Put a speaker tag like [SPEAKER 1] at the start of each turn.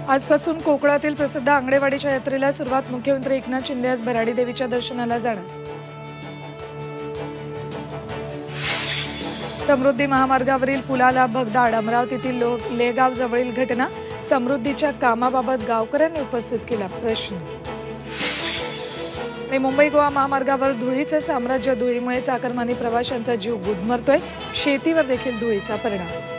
[SPEAKER 1] आजपासून कोकणातील प्रसिद्ध आंगणेवाडीच्या यात्रेला सुरुवात। मुख्यमंत्री एकनाथ शिंदे आज भराडी देवीच्या दर्शनाला जाणार। समृद्धी महामार्गावरील पुलाला भगदाड। अमरावतीतील लेगाव जवळील घटना। समृद्धीच्या कामाबाबत गावकऱ्यांनी उपस्थित केला प्रश्न। मुंबई गोवा महामार्गावर धुळीचे साम्राज्य। धुळीमुळे चाकरमानी प्रवाशांचा जीव गुदमरतोय। शेतीवर देखील धुळीचा परिणाम।